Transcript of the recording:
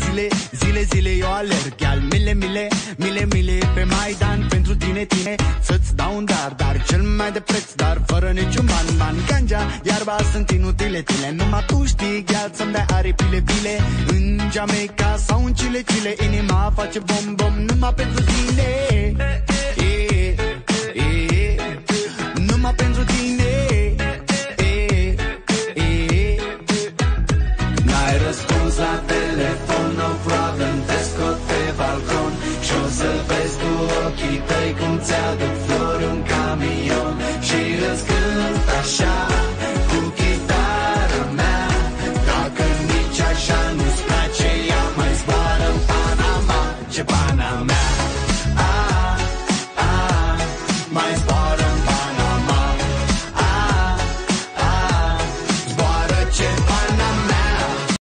Zile eu alerg, al mile pe Maidan pentru tine, să-ți dau un dar cel mai de preț, dar fără niciun ban. Ganja, iarba sunt inutile, numai tu știi, gheal, să-mi dai aripile. În Jamaica sau în Chile, inima face bom numai pentru tine. Numai pentru tine. N-ai răspuns la telefon, no problem, te scot pe balcon și o să vezi cu ochii tăi cum ți-aduc flori un camion și răzgând așa.